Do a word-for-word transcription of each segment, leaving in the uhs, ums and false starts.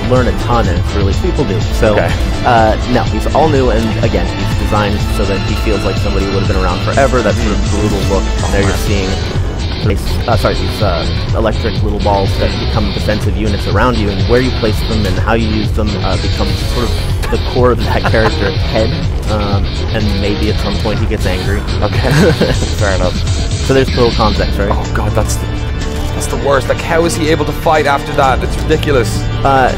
learn a ton, and it's really people do. So, Okay. uh, no, he's all new, and again, he's designed so that he feels like somebody would have been around forever. That sort of brutal look. Oh, there man. you're seeing, uh, sorry, these uh, electric little balls that become defensive units around you, and where you place them and how you use them uh, becomes sort of the core of that character's head. Um, and maybe at some point he gets angry. Okay. Fair enough. So there's Total Convex, right? Oh god, that's the, that's the worst. Like, how is he able to fight after that? It's ridiculous. Uh,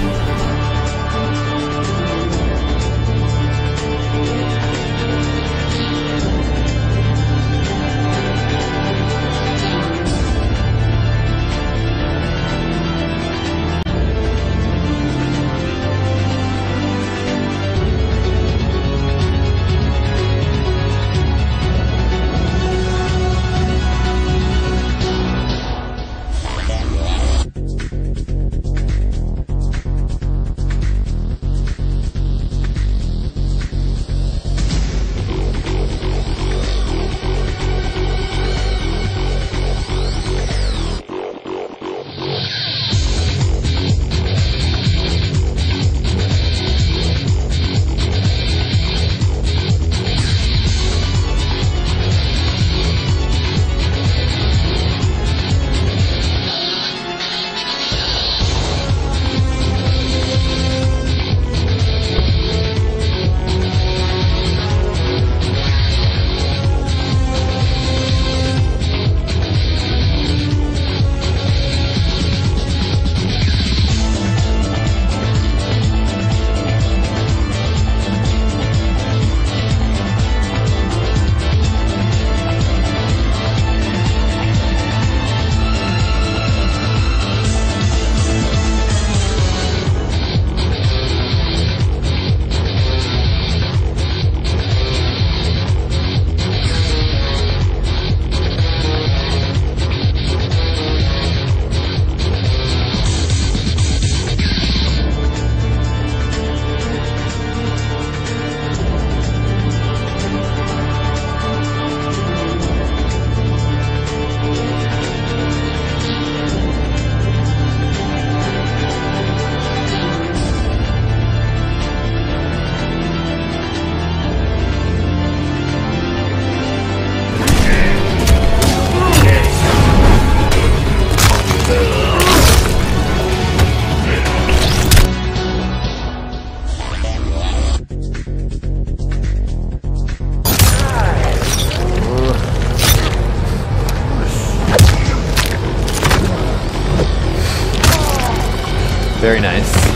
Very nice.